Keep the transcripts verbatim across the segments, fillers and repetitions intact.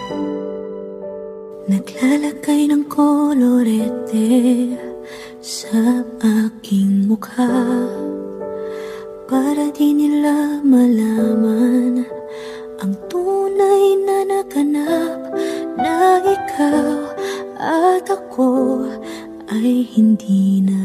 Naglalagay ng kolorete sa aking mukha para di nila malaman ang tunay na naganap, na ikaw at ako ay hindi na.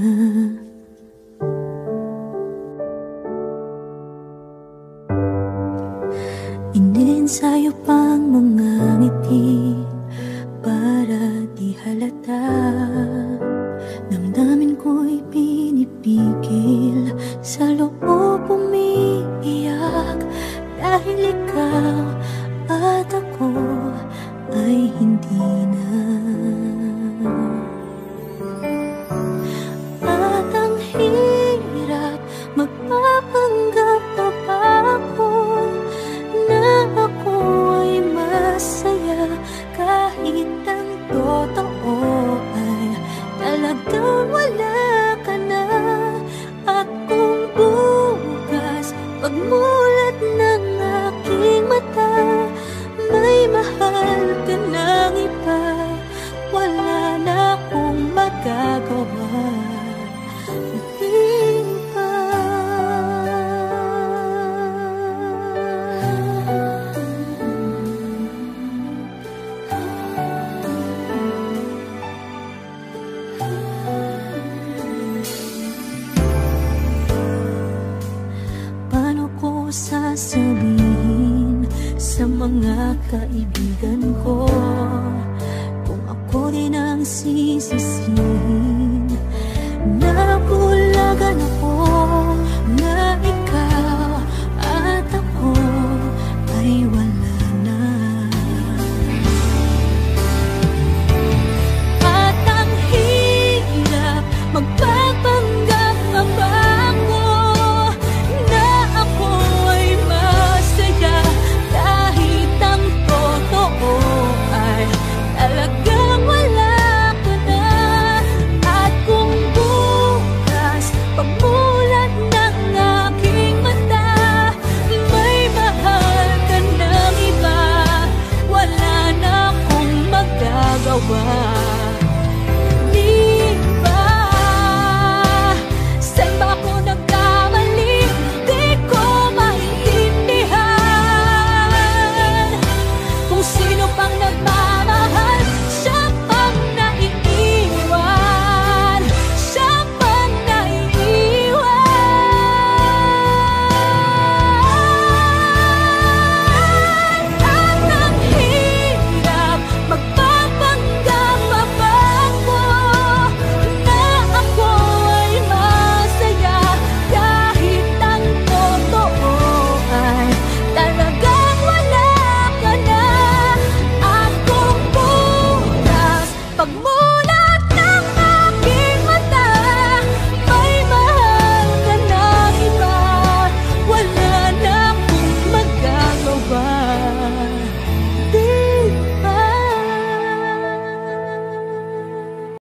Iniensayo pang mga ngiti para di halata. Damdamin ko'y pinipigil, sa loob umiiyak, dahil ikaw at ako ay hindi na. At ang hirap, magpapanggap pa ba ako na ako ay masaya, kahit ang totoo ay talagang wala ka na. At kung bukas pagmulat ng aking mata, may mahal ka ng iba, wala na akong magagawa. Di ba? Paano ko sasabihin sa mga kaibigan ko kung ako din ang sisisihin? Nagulagan ako na ikaw at ako ay wala na. At ang hirap, magpapanggap pa ba ako na ako ay masaya, kahit ang totoo ay talagang wala ka na. At kung bukas pagmulat ng aking mata, may mahal ka ng iba, wala na akong magagawa. Di ba? Saan ba ako nagkamali? Di ko maintindihan kung sino pang nagmahal